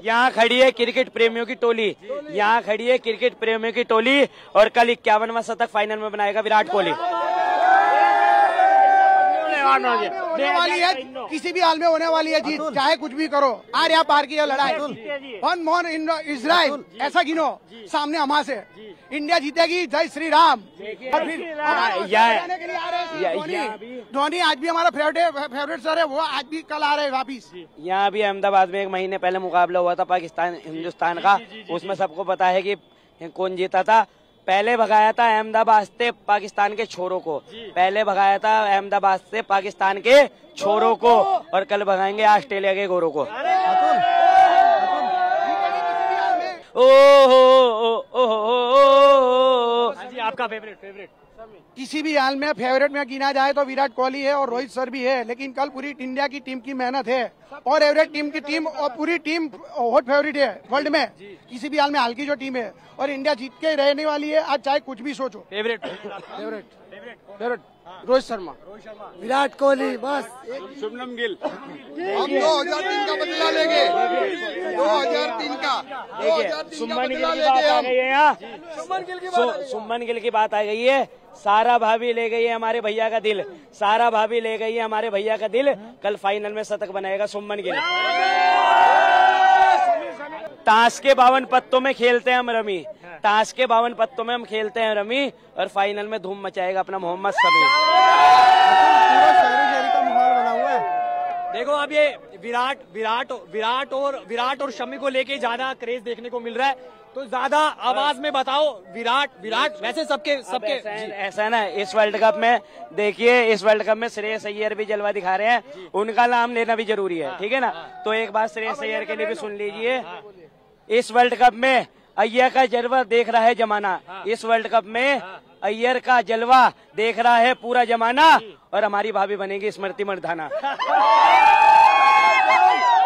यहाँ खड़ी है क्रिकेट प्रेमियों की टोली, यहाँ खड़ी है क्रिकेट प्रेमियों की टोली और कल 51वां शतक फाइनल में बनाएगा विराट कोहली। होने वाली है, किसी भी हाल में होने वाली है जीत, चाहे कुछ भी करो। आर या पार की लड़ाई, वन मोर इजराइल ऐसा गिनो सामने हमारे से, इंडिया जीतेगी। जय श्री राम। और फिर धोनी आज भी हमारा फेवरेट सर है, वो आज भी कल आ रहे हैं वापिस। यहाँ भी अहमदाबाद में 1 महीने पहले मुकाबला हुआ था पाकिस्तान हिंदुस्तान का, उसमें सबको पता है कि कौन जीता था। पहले भगाया था अहमदाबाद से पाकिस्तान के छोरों को, पहले भगाया था अहमदाबाद से पाकिस्तान के छोरों को, और कल भगाएंगे ऑस्ट्रेलिया के गोरों को। आपका फेवरेट किसी भी हाल में फेवरेट में गिना जाए तो विराट कोहली है और रोहित सर भी है, लेकिन कल पूरी इंडिया की टीम की मेहनत है और एवरेज टीम की टीम और पूरी टीम हॉट फेवरेट है वर्ल्ड में। किसी भी हाल में हाल की जो टीम है और इंडिया जीत के रहने वाली है आज, चाहे कुछ भी सोचो। फेवरेट रोहित शर्मा, विराट कोहली, बस शुभमन गिल। हम 2003 का बदला लेंगे, 2003 का शुभमन गिल की बात आ गई है यहाँ, शुभमन गिल की बात आ गई है। सारा भाभी ले गई है हमारे भैया का दिल, सारा भाभी ले गई है हमारे भैया का दिल। कल फाइनल में शतक बनाएगा शुभमन गिल। ताश के 52 पत्तों में खेलते हैं हम रमी, ताश के 52 पत्तों में हम खेलते हैं रमी, और फाइनल में धूम मचाएगा अपना मोहम्मद शमी। पूरा शहरी का माहौल बना हुआ है। देखो अब ये विराट और शमी को लेके ज्यादा क्रेज देखने को मिल रहा है, तो ज्यादा आवाज में बताओ विराट। वैसे सबके ऐसा है ना, इस वर्ल्ड कप में देखिए, इस वर्ल्ड कप में श्रेयस अय्यर भी जलवा दिखा रहे हैं, उनका नाम लेना भी जरूरी है, ठीक है ना। तो एक बात श्रेयस अय्यर के लिए भी सुन लीजिए, इस वर्ल्ड कप में अय्यर का जलवा देख रहा है जमाना, इस वर्ल्ड कप में अय्यर का जलवा देख रहा है पूरा जमाना, और हमारी भाभी बनेगी स्मृति मंधाना।